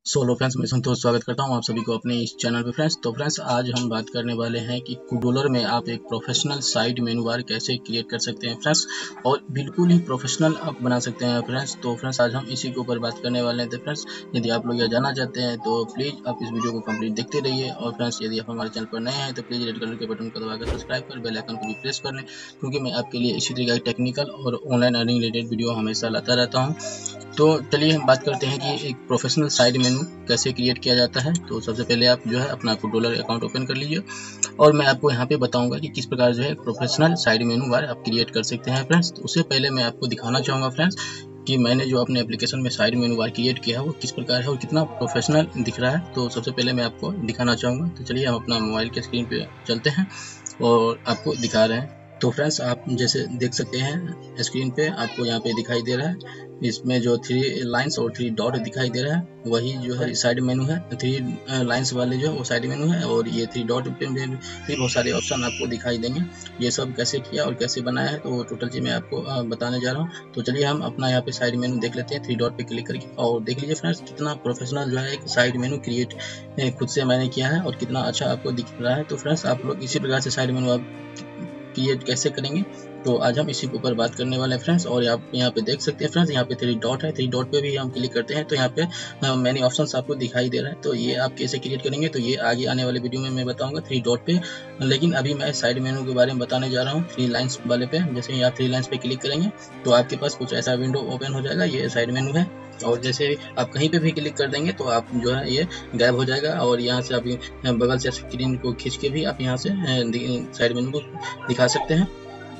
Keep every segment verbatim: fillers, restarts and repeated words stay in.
So hello friends, मैं संतोष स्वागत करता हूं आप सभी को अपने इस चैनल पे फ्रेंड्स। तो फ्रेंड्स, आज हम बात करने वाले हैं कि कुडोलर में आप एक प्रोफेशनल साइड मेनू बार कैसे क्रिएट कर सकते हैं फ्रेंड्स, और बिल्कुल ही प्रोफेशनल आप बना सकते हैं फ्रेंड्स। तो फ्रेंड्स, आज हम इसी के ऊपर बात करने वाले हैं। तो फ्रेंड्स, यदि आप लोग यह जानना चाहते हैं तो प्लीज़ आप इस वीडियो को कंप्लीट देखते रहिए। और फ्रेंड्स, यदि आप हमारे चैनल पर नए हैं तो प्लीज़ रेड कलर के बटन को दबाकर सब्सक्राइब कर बेल आइकन को भी प्रेस कर लें, क्योंकि मैं आपके लिए इसी तरीके की टेक्निकल और ऑनलाइन अर्निंग रिलेटेड वीडियो हमेशा लाता रहता हूँ। तो चलिए हम बात करते हैं कि एक प्रोफेशनल साइड मेनू कैसे क्रिएट किया जाता है। तो सबसे पहले आप जो है अपना कुडोलर अकाउंट ओपन कर लीजिए, और मैं आपको यहाँ पे बताऊंगा कि किस प्रकार जो है प्रोफेशनल साइड मेनू बार आप क्रिएट कर सकते हैं फ्रेंड्स। तो उससे पहले मैं आपको दिखाना चाहूँगा फ्रेंड्स कि मैंने जो अपने एप्लीकेशन में साइड मेनू बार क्रिएट किया है वो किस प्रकार है और कितना प्रोफेशनल दिख रहा है। तो सबसे पहले मैं आपको दिखाना चाहूँगा। तो चलिए हम अपना मोबाइल के स्क्रीन पे चलते हैं और आपको दिखा रहे हैं। तो फ्रेंड्स, आप जैसे देख सकते हैं स्क्रीन पे आपको यहाँ पे दिखाई दे रहा है, इसमें जो थ्री लाइंस और थ्री डॉट दिखाई दे रहा है वही जो है साइड मेनू है। थ्री लाइंस वाले जो है वो साइड मेनू है, और ये थ्री डॉट पे भी बहुत सारे ऑप्शन आपको दिखाई देंगे। ये सब कैसे किया और कैसे बनाया है तो टोटल चीज़ मैं आपको बताने जा रहा हूँ। तो चलिए हम अपना यहाँ पे साइड मेनू देख लेते हैं, थ्री डॉट पे क्लिक करके, और देख लीजिए फ्रेंड्स कितना प्रोफेशनल जो है एक साइड मेनू क्रिएट खुद से मैंने किया है और कितना अच्छा आपको दिख रहा है। तो फ्रेंड्स, आप लोग इसी प्रकार से साइड मेनू आप क्रिएट कैसे करेंगे तो आज हम इसी के ऊपर बात करने वाले हैं फ्रेंड्स। और आप यहाँ पे देख सकते हैं फ्रेंड्स, यहाँ पे थ्री डॉट है, थ्री डॉट पे भी हम क्लिक करते हैं तो यहाँ पे मैनी ऑप्शंस आपको दिखाई दे रहा है। तो ये आप कैसे क्रिएट करेंगे तो ये आगे आने वाले वीडियो में मैं बताऊंगा थ्री डॉट पे। लेकिन अभी मैं साइड मेनू के बारे में बताने जा रहा हूँ थ्री लाइन्स वाले पे। जैसे ही आप थ्री लाइन्स पे क्लिक करेंगे तो आपके पास कुछ ऐसा विंडो ओपन हो जाएगा, ये साइड मेनू है। और जैसे आप कहीं पे भी क्लिक कर देंगे तो आप जो है ये गायब हो जाएगा, और यहाँ से आप बगल से स्क्रीन को खींच के भी आप यहाँ से साइड मेनू को दिखा सकते हैं।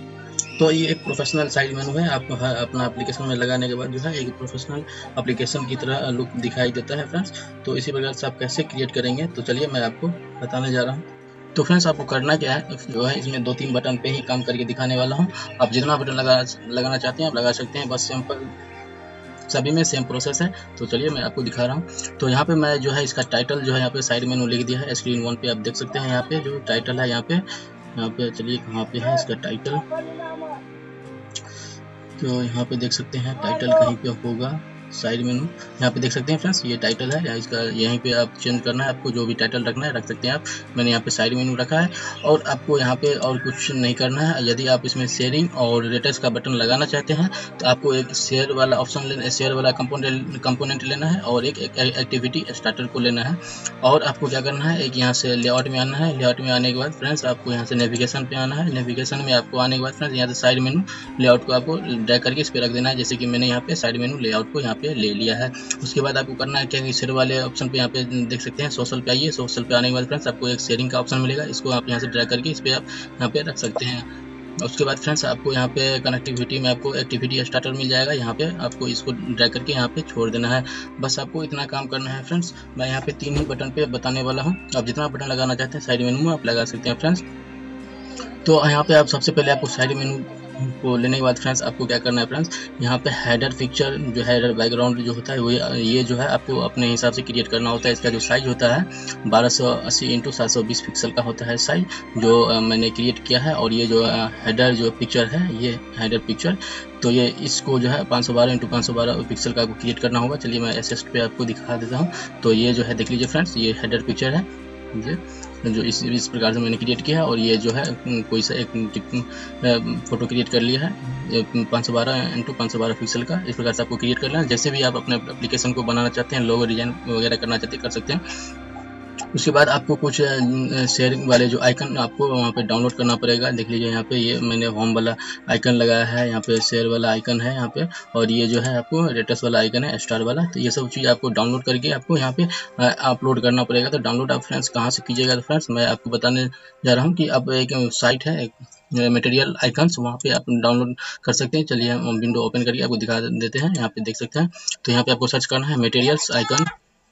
तो ये एक प्रोफेशनल साइड मेनू है। आप अपना एप्लीकेशन में लगाने के बाद जो है एक प्रोफेशनल एप्लीकेशन की तरह लुक दिखाई देता है फ्रेंड्स। तो इसी प्रकार से आप कैसे क्रिएट करेंगे तो चलिए मैं आपको बताने जा रहा हूँ। तो फ्रेंड्स, आपको करना क्या है जो है इसमें दो तीन बटन पे ही काम करके दिखाने वाला हूँ। आप जितना बटन लगा लगाना चाहते हैं आप लगा सकते हैं, बस सिंपल सभी में सेम प्रोसेस है। तो चलिए मैं आपको दिखा रहा हूँ। तो यहाँ पे मैं जो है इसका टाइटल जो है यहाँ पे साइड मेनू लिख दिया है, स्क्रीन वन पे आप देख सकते हैं। यहाँ पे जो टाइटल है यहाँ पे यहाँ पे चलिए कहाँ पे है इसका टाइटल, तो यहाँ पे देख सकते हैं टाइटल कहीं पे होगा साइड मेनू। यहाँ पे देख सकते हैं फ्रेंड्स ये टाइटल है, इसका यहीं पे आप चेंज करना है, आपको जो भी टाइटल रखना है रख सकते हैं आप। मैंने यहाँ पे साइड मेनू रखा है, और आपको यहाँ पे और कुछ नहीं करना है। यदि आप इसमें शेयरिंग और रेटर्स का बटन लगाना चाहते हैं तो आपको एक शेयर वाला ऑप्शन लेना, शेयर वाला कंपोनेंट कंपोनेंट लेना है, और एक एक्टिविटी स्टार्टर को लेना है। और आपको क्या करना है, एक यहाँ से लेआउट में आना है। लेआउट में आने के बाद फ्रेंड्स आपको यहाँ से नेविगेशन पे आना है। नेविगेशन में आपको आने के बाद फ्रेंड्स यहाँ से साइड मेनू लेआउट को आपको ड्रैग करके इस पे रख देना है, जैसे कि मैंने यहाँ पे साइड मेनू लेआउट को यहाँ पे ले लिया है। उसके बाद आपको करना है क्या कि शेयर वाले ऑप्शन पे यहाँ पे देख सकते हैं सोशल पे आइए। सोशल पे आने के बाद फ्रेंड्स आपको एक शेयरिंग का ऑप्शन मिलेगा, इसको आप यहाँ से ड्रैग करके इस पे आप यहाँ पे रख सकते हैं। उसके बाद फ्रेंड्स आपको यहाँ पे कनेक्टिविटी में आपको एक्टिविटी स्टार्टर मिल जाएगा, यहाँ पे आपको इसको ड्रैग करके यहाँ पे छोड़ देना है। बस आपको इतना काम करना है फ्रेंड्स। मैं यहाँ पे तीन ही बटन पे बताने वाला हूँ, आप जितना बटन लगाना चाहते हैं साइड मेनू में आप लगा सकते हैं फ्रेंड्स। तो यहाँ पे आप सबसे पहले आपको साइड मेनू को लेने के बाद फ्रेंड्स आपको क्या करना है फ्रेंड्स, यहाँ पे हेडर पिक्चर जो हेडर बैकग्राउंड जो होता है वो ये जो है आपको अपने हिसाब से क्रिएट करना होता है। इसका जो साइज होता है बारह सौ अस्सी इंटू सात सौ बीस पिक्सल का होता है साइज, जो आ, मैंने क्रिएट किया है। और ये जो हेडर जो पिक्चर है ये हेडर पिक्चर, तो ये इसको जो है पाँच सौ बारह इंटू पाँच सौ बारह पिक्सल का आपको क्रिएट करना होगा। चलिए मैं एसेस्ट पे आपको दिखा देता हूँ। तो ये जो है देख लीजिए फ्रेंड्स, ये हेडर पिक्चर है ये जो इस इस प्रकार से मैंने क्रिएट किया है। और ये जो है कोई सा एक फोटो क्रिएट कर लिया है पाँच सौ बारह इंटू पाँच सौ बारह पिक्सल का। इस प्रकार से आपको क्रिएट करना है। जैसे भी आप अपने एप्लीकेशन को बनाना चाहते हैं, लोगो डिजाइन वगैरह करना चाहते हैं कर सकते हैं। उसके बाद आपको कुछ शेयरिंग वाले जो आइकन आपको वहाँ पे डाउनलोड करना पड़ेगा। देख लीजिए यहाँ पे ये मैंने होम वाला आइकन लगाया है, यहाँ पे शेयर वाला आइकन है यहाँ पे, और ये जो है आपको रेटस वाला आइकन है स्टार वाला। तो ये सब चीज़ आपको डाउनलोड करके आपको यहाँ पे अपलोड करना पड़ेगा। तो डाउनलोड आप फ्रेंड्स कहाँ से कीजिएगा तो फ्रेंड्स मैं आपको बताने जा रहा हूँ कि अब एक साइट है मटेरियल आइकन्स, वहाँ पे आप डाउनलोड कर सकते हैं। चलिए हम विंडो ओपन करके आपको दिखा देते हैं। यहाँ पे देख सकते हैं, तो यहाँ पे आपको सर्च करना है मटेरियल्स आइकन।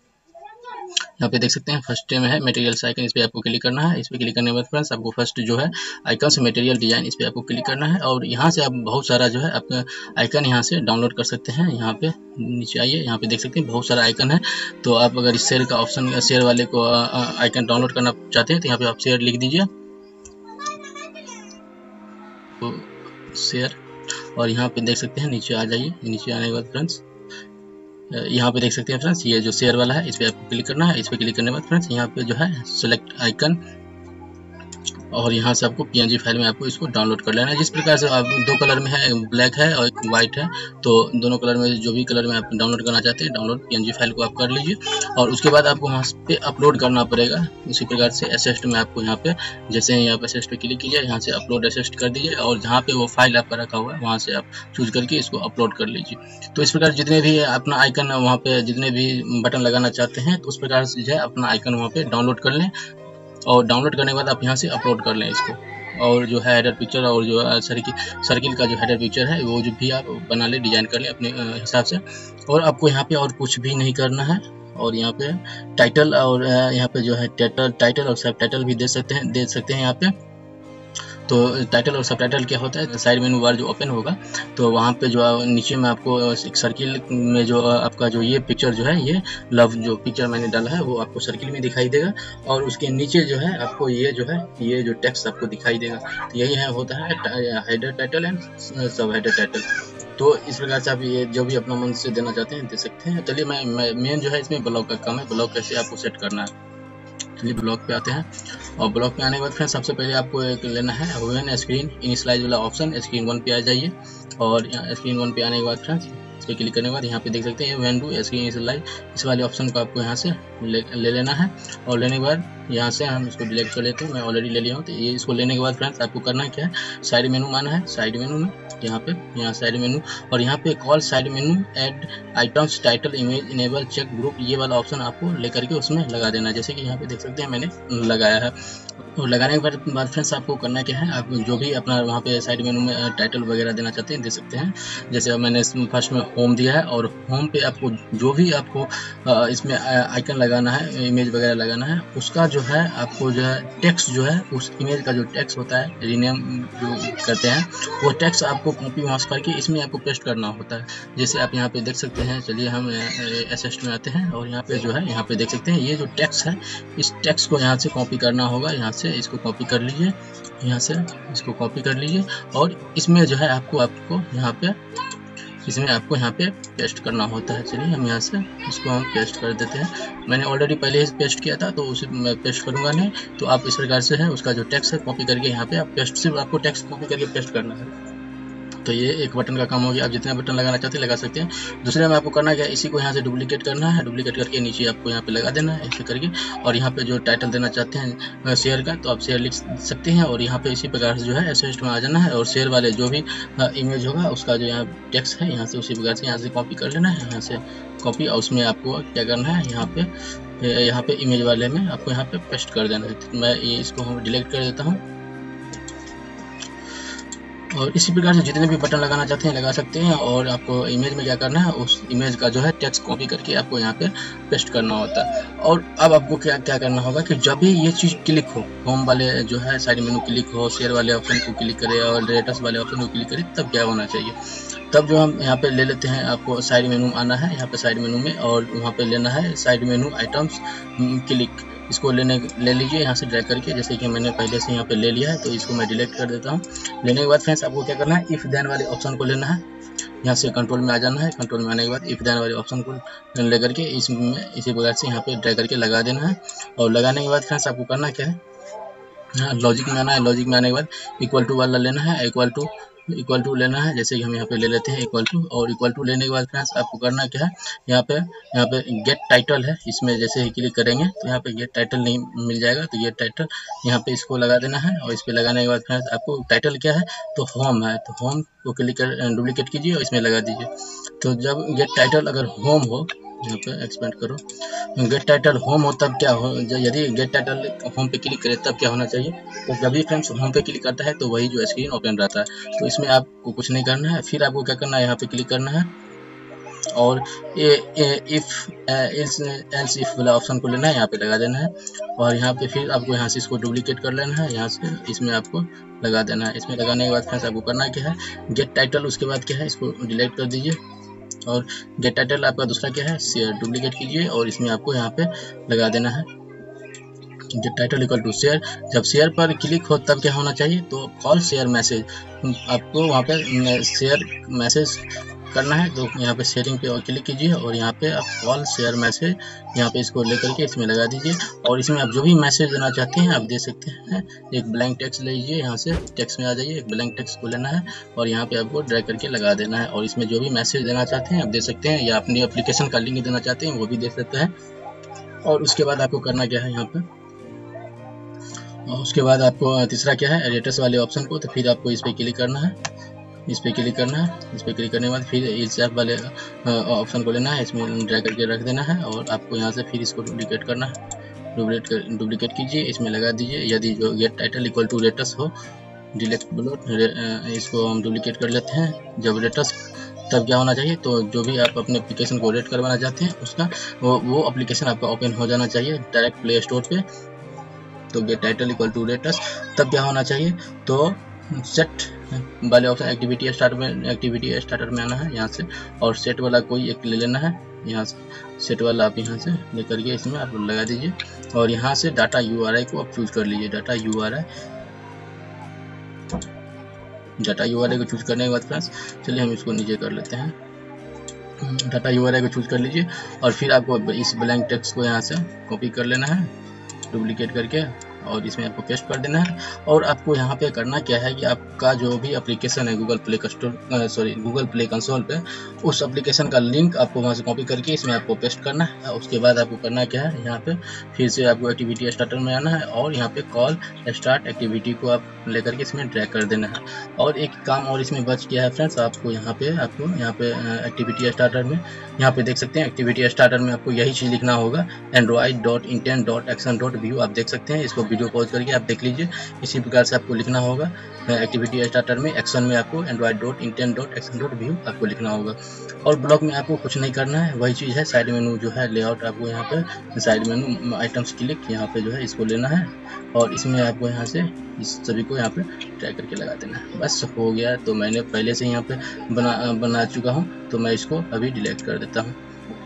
यहाँ पे देख सकते हैं फर्स्ट में है मटेरियल्स आइकन, इस पे आपको क्लिक करना है। इस पे क्लिक करने के बाद फ्रेंड्स आपको फर्स्ट जो है आइकन से मटेरियल डिजाइन, इस पे आपको क्लिक करना है। और यहाँ से आप बहुत सारा जो है आपका आइकन यहाँ से डाउनलोड कर सकते हैं। यहाँ पे नीचे आइए, यहाँ पे देख सकते हैं बहुत सारा आइकन है। तो आप अगर इस शेयर का ऑप्शन शेयर वाले को आइकन डाउनलोड करना चाहते हैं तो यहाँ पे आप शेयर लिख दीजिए, तो शेयर। और यहाँ पे देख सकते हैं नीचे आ जाइए। नीचे आने के बाद फ्रेंड्स यहाँ पे देख सकते हैं फ्रेंड्स, ये जो शेयर वाला है इस पर आपको क्लिक करना है। इस पर क्लिक करने के बाद फ्रेंड्स यहाँ पे जो है सेलेक्ट आइकन, और यहाँ से आपको पीएनजी फाइल में आपको इसको डाउनलोड कर लेना है। जिस प्रकार से आप दो कलर में है, ब्लैक है और एक वाइट है, तो दोनों कलर में जो भी कलर में आप डाउनलोड करना चाहते हैं डाउनलोड पीएनजी फाइल को आप कर लीजिए, और उसके बाद आपको वहाँ पे अपलोड करना पड़ेगा। उसी प्रकार से एसेस्ट में आपको यहाँ पे जैसे ही आप एसेस्ट पे क्लिक कीजिए, यहाँ से अपलोड एसेस्ट कर दीजिए, और जहाँ पे वो फाइल आपका रखा हुआ है वहाँ से आप चूज करके इसको अपलोड कर लीजिए। तो इस प्रकार जितने भी अपना आइकन वहाँ पे जितने भी बटन लगाना चाहते हैं, तो उस प्रकार से जो है अपना आइकन वहाँ पे डाउनलोड कर लें, और डाउनलोड करने के बाद आप यहाँ से अपलोड कर लें इसको। और जो है हेडर पिक्चर और जो सर्किल सर्किल का जो हेडर पिक्चर है वो जो भी आप बना ले, डिजाइन कर ले अपने हिसाब से। और आपको यहाँ पे और कुछ भी नहीं करना है। और यहाँ पे टाइटल और यहाँ पे जो है टाइटल टाइटल और सब टाइटल भी दे सकते हैं दे सकते हैं यहाँ पे। तो टाइटल और सब टाइटल क्या होता है, साइड मेनू बार जो ओपन होगा तो वहाँ पे जो नीचे में आपको एक सर्किल में जो आपका जो ये पिक्चर जो है, ये लव जो पिक्चर मैंने डाला है वो आपको सर्किल में दिखाई देगा, और उसके नीचे जो है आपको ये जो है ये जो टेक्स्ट आपको दिखाई देगा। तो यही है होता है header title and sub header title. तो इस प्रकार से आप ये जो भी अपना मन से देना चाहते हैं दे सकते हैं। चलिए मैं मेन जो है इसमें ब्लॉक का काम है, ब्लॉक कैसे आपको सेट करना है। चलिए ब्लॉक पे आते हैं, और ब्लॉक पे आने के बाद फ्रेंड्स सबसे पहले आपको एक लेना है व्हेन स्क्रीन इनिशियलाइज वाला ऑप्शन, स्क्रीन वन पे आ जाइए। और स्क्रीन वन पे आने के बाद फ्रेंड्स इस पर क्लिक करने के बाद यहाँ पे देख सकते हैं व्हेन डू स्क्रीन इनिशियलाइज, इस वाले ऑप्शन को आपको यहाँ से ले, ले लेना है। और लेने के बाद यहाँ से हम इसको डिलीट कर लेते हैं, मैं ऑलरेडी ले लिया हूँ। तो ये इसको लेने के बाद फ्रेंड्स आपको करना क्या है, साइड मेनू आना है। साइड मेनू में यहाँ पे यहाँ साइड मेनू, और यहाँ पे call side menu add items title image enable check group, ये वाला ऑप्शन आपको लेकर के उसमें लगा देना है। जैसे कि यहाँ पे देख सकते हैं मैंने लगाया है। और लगाने के बाद फ्रेंड्स आपको करना क्या है, आप जो भी अपना वहाँ पे साइड मेनू में टाइटल वगैरह देना चाहते हैं दे सकते हैं। जैसे मैंने फर्स्ट में होम दिया है, और होम पे आपको जो भी आपको इसमें आइकन लगाना है, इमेज वगैरह लगाना है, उसका जो है आपको जो है टेक्स्ट जो है उस इमेज का जो टेक्स्ट होता है, रीनेम जो करते हैं, वो टेक्स्ट आपको कॉपी वहाँ करके इसमें आपको पेस्ट करना होता है। जैसे आप यहाँ पे देख सकते हैं। चलिए हम एसेस्ट में आते हैं, और यहाँ पे जो है यहाँ पे देख सकते हैं ये जो टेक्स्ट है, इस टेक्स्ट को यहाँ से कॉपी करना होगा। यहाँ से इसको कॉपी कर लीजिए, यहाँ से इसको कॉपी कर लीजिए, और इसमें जो है आपको आपको यहाँ पे इसमें आपको यहाँ पे पेस्ट करना होता है। चलिए हम यहाँ से इसको हम पेस्ट कर देते हैं। मैंने ऑलरेडी पहले ही पेस्ट किया था, तो उसे मैं पेस्ट करूँगा नहीं। तो आप इस प्रकार से है उसका जो टेक्स्ट है कॉपी करके यहाँ पे आप पेस्ट, सिर्फ आपको टेक्स्ट कॉपी करके पेस्ट करना है। तो ये एक बटन का काम हो गया। आप जितने बटन लगाना चाहते हैं लगा सकते हैं। दूसरे में आपको करना क्या है, इसी को यहाँ से डुप्लीकेट करना है, डुप्लीकेट करके नीचे आपको यहाँ पे लगा देना है ऐसे करके। और यहाँ पे जो टाइटल देना चाहते हैं शेयर का, तो आप शेयर लिख सकते हैं, और यहाँ पे इसी प्रकार से जो है एसेस्ट में आ जाना है, और शेयर वाले जो भी इमेज होगा उसका जो यहाँ टेक्स्ट है यहाँ से उसी प्रकार से यहाँ से कॉपी कर लेना है। यहाँ से कॉपी, और उसमें आपको क्या करना है, यहाँ पे यहाँ पे इमेज वाले में आपको यहाँ पे पेस्ट कर देना है। मैं ये इसको हम डिलीट कर देता हूँ। और इसी प्रकार से जितने भी बटन लगाना चाहते हैं लगा सकते हैं। और आपको इमेज में क्या करना है, उस इमेज का जो है टेक्स्ट कॉपी करके आपको यहाँ पे पेस्ट करना होता है। और अब आपको क्या क्या करना होगा कि जब भी ये चीज़ क्लिक हो, होम वाले जो है साइड मेनू क्लिक हो, शेयर वाले ऑप्शन को क्लिक करे और रेटर्स वाले ऑप्शन को क्लिक करे, तब क्या होना चाहिए, तब जो हम यहाँ पे ले लेते हैं, आपको साइड मेनू आना है यहाँ पे साइड मेनू में, और वहाँ पे लेना है साइड मेनू आइटम्स क्लिक। इसको लेने ले लीजिए यहाँ से ड्रैग करके, जैसे कि मैंने पहले से यहाँ पे ले लिया है, तो इसको मैं डिलीट कर देता हूँ। लेने के बाद फ्रेंड्स आपको क्या करना है, इफ देन वाले ऑप्शन को लेना है, यहाँ से कंट्रोल में आ जाना है। कंट्रोल में आने के बाद इफ देन वाले ऑप्शन को ले करके इसमें इसी प्रकार से यहाँ पे ड्रैग करके लगा देना है। और लगाने के बाद फ्रेंड्स आपको करना क्या है, लॉजिक में आना है। लॉजिक में आने के बाद इक्वल टू वाला लेना है, इक्वल टू इक्वल टू लेना है, जैसे कि हम यहाँ पे ले लेते हैं इक्वल टू। और इक्वल टू लेने के बाद फ्रेंड्स आपको करना क्या है, यहाँ पे यहाँ पे गेट टाइटल है, इसमें जैसे ही क्लिक करेंगे तो यहाँ पे गेट टाइटल नहीं मिल जाएगा, तो गेट टाइटल यहाँ पे इसको लगा देना है। और इस पे लगाने के बाद फ्रेंड्स आपको टाइटल क्या है, तो होम है, तो होम को क्लिक कर डुप्लीकेट कीजिए और इसमें लगा दीजिए। तो जब गेट टाइटल अगर होम हो, यहाँ पे एक्सपेंड करो, गेट टाइटल होम हो तब क्या हो, यदि गेट टाइटल होम पे क्लिक करे तब क्या होना चाहिए, तो जब भी फ्रेंड्स होम पे क्लिक करता है तो वही जो स्क्रीन ओपन रहता है। तो इसमें आपको कुछ नहीं करना है। फिर आपको क्या करना है, यहाँ पे क्लिक करना है, और A, A, if else if वाला ऑप्शन को लेना है, यहाँ पे लगा देना है। और यहाँ पे फिर आपको यहाँ से इसको डुप्लीकेट कर लेना है, यहाँ से इसमें आपको लगा देना है। इसमें लगाने के बाद फ्रेंड्स आपको करना क्या है, गेट टाइटल, उसके बाद क्या है, इसको डिलीट कर दीजिए। और गेट टाइटल आपका दूसरा क्या है, शेयर, डुप्लीकेट कीजिए और इसमें आपको यहाँ पे लगा देना है get title equal to share. जब शेयर पर क्लिक हो तब क्या होना चाहिए, तो कॉल शेयर मैसेज, आपको वहाँ पे शेयर मैसेज करना है तो यहाँ पे शेयरिंग पे और क्लिक कीजिए और यहाँ पे आप कॉल शेयर मैसेज यहाँ पे इसको लेकर के इसमें लगा दीजिए और इसमें आप जो भी मैसेज देना चाहते हैं आप दे सकते हैं। एक ब्लैंक टेक्स्ट ले लीजिए, यहाँ से टेक्स्ट में आ जाइए, एक ब्लैंक टेक्स्ट को लेना है और यहाँ पे आपको ड्रैग करके लगा देना है और इसमें जो भी मैसेज देना चाहते हैं आप दे सकते हैं या अपनी एप्लीकेशन का लिंक देना चाहते हैं वो भी दे सकते हैं। और उसके बाद आपको करना क्या है यहाँ पे, और उसके बाद आपको तीसरा क्या है, एडिटर्स वाले ऑप्शन को, तो फिर आपको इस पर क्लिक करना है, इस पर क्लिक करना है। इस पर क्लिक करने के बाद फिर इस ऐप वाले ऑप्शन को लेना है, इसमें ड्रैग करके रख देना है और आपको यहाँ से फिर इसको डुप्लीकेट करना है। डुप्लीकेट डुप्लीकेट कीजिए, इसमें लगा दीजिए। यदि जो get title equal to rate us हो, डिलीट ब्लॉट, इसको हम डुप्लीकेट कर लेते हैं। जब रेटस तब क्या होना चाहिए, तो जो भी आप अपने एप्लीकेशन को रेट करवाना चाहते हैं उसका वो वो एप्लीकेशन आपका ओपन हो जाना चाहिए डायरेक्ट प्ले स्टोर पे। तो get title equal to rate us तब क्या होना चाहिए, तो सेट वाले ऑप्शन एक्टिविटी स्टार्ट में एक्टिविटी स्टार्टर में आना है यहाँ से और सेट वाला कोई एक ले लेना है। यहाँ से सेट वाला आप यहाँ से लेकर के इसमें आप लगा दीजिए और यहाँ से डाटा यूआरआई को आप चूज कर लीजिए। डाटा यूआरआई डाटा यूआरआई को चूज करने के बाद फ्रेंड्स चलिए हम इसको नीचे कर लेते हैं। डाटा यूआरआई को चूज कर लीजिए और फिर आपको इस ब्लैंक टेक्स्ट को यहाँ से कॉपी कर लेना है डुप्लीकेट करके और इसमें आपको पेस्ट कर देना है। और आपको यहाँ पे करना क्या है कि आपका जो भी एप्लीकेशन है Google play store sorry Google play console पे, उस एप्लीकेशन का लिंक आपको वहाँ से कॉपी करके इसमें आपको पेस्ट करना है। उसके बाद आपको करना क्या है, यहाँ पे फिर से आपको एक्टिविटी स्टार्टर में आना है और यहाँ पे कॉल स्टार्ट एक्टिविटी को आप लेकर के इसमें ड्रैग कर देना है। और एक काम और इसमें बच गया है फ्रेंड्स, आपको यहाँ पे आपको यहाँ पे एक्टिविटी स्टार्टर में यहाँ पे देख सकते हैं एक्टिविटी स्टार्टर में आपको यही चीज़ लिखना होगा, android dot intent dot action dot view. आप देख सकते हैं, इसको वीडियो पॉज करके आप देख लीजिए। इसी प्रकार से आपको लिखना होगा एक्टिविटी स्टार्टर में एक्शन में आपको android dot intent dot action dot view आपको लिखना होगा। और ब्लॉग में आपको कुछ नहीं करना है, वही चीज़ है साइड मेनू जो है लेआउट, आपको यहाँ पे साइड मेनू आइटम्स क्लिक यहाँ पे जो है इसको लेना है और इसमें आपको यहाँ से इस सभी को यहाँ पे ट्रैक करके लगा देना है। बस हो गया। तो मैंने पहले से यहाँ पे बना बना चुका हूँ तो मैं इसको अभी डिलीट कर देता हूँ।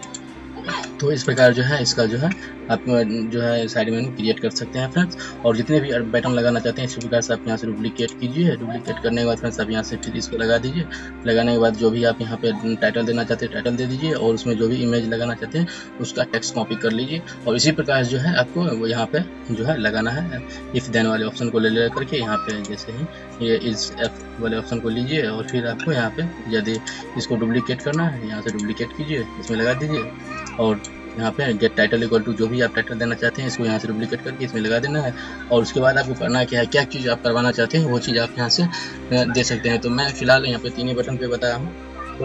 तो इस प्रकार जो है इसका जो है आप जो है साइड मेनू क्रिएट कर सकते हैं फ्रेंड्स। और जितने भी बटन लगाना चाहते हैं इसी प्रकार से आप यहाँ से डुप्लीकेट कीजिए। डुप्लीकेट करने के बाद फ्रेंड्स आप यहाँ से फिर इसको लगा दीजिए। लगाने के बाद जो भी आप यहाँ पे टाइटल देना चाहते हैं टाइटल दे दीजिए और उसमें जो भी इमेज लगाना चाहते हैं उसका टेक्स्ट कॉपी कर लीजिए। और इसी प्रकार जो है आपको वो यहाँ पे जो है लगाना है इफ देन वाले ऑप्शन को ले ले करके यहाँ पे जैसे ही ये इस एफ वाले ऑप्शन को लीजिए और फिर आपको यहाँ पे यदि इसको डुप्लीकेट करना है यहाँ से डुप्लीकेट कीजिए, इसमें लगा दीजिए और यहाँ पे गेट टाइटल इक्वल टू जो भी आप टाइटल देना चाहते हैं इसको यहाँ से डुप्लीकेट करके इसमें लगा देना है। और उसके बाद आपको करना क्या है, क्या चीज़ आप करवाना चाहते हैं वो चीज़ आप यहाँ से दे सकते हैं। तो मैं फिलहाल यहाँ पे तीन ही बटन पे बताया हूँ।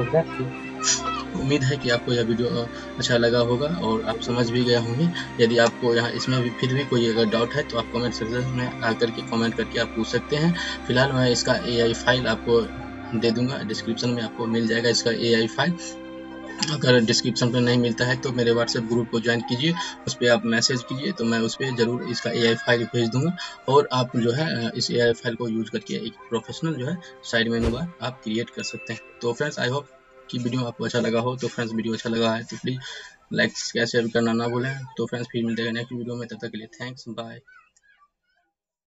तो उम्मीद है कि आपको यह वीडियो अच्छा लगा होगा और आप समझ भी गए होंगे। यदि आपको यहाँ इसमें भी फिर भी कोई अगर डाउट है तो आप कमेंट सेक्शन में आकर के कमेंट करके आप पूछ सकते हैं। फिलहाल मैं इसका ए आई फाइल आपको दे दूँगा, डिस्क्रिप्शन में आपको मिल जाएगा इसका ए आई फाइल। अगर डिस्क्रिप्शन पे नहीं मिलता है तो मेरे व्हाट्सएप ग्रुप को ज्वाइन कीजिए, उस पर आप मैसेज कीजिए तो मैं उस पर ज़रूर इसका एआई फाइल भेज दूंगा और आप जो है इस एआई फाइल को यूज करके एक प्रोफेशनल जो है साइड मेनू बार आप क्रिएट कर सकते हैं। तो फ्रेंड्स आई होप कि वीडियो आपको अच्छा लगा हो। तो फ्रेंड्स वीडियो अच्छा लगा है तो प्लीज़ लाइक शेयर करना ना भूलें। तो फ्रेंड्स फिर मिलते हैं नेक्स्ट वीडियो में, तब तक के लिए थैंक्स, बाय।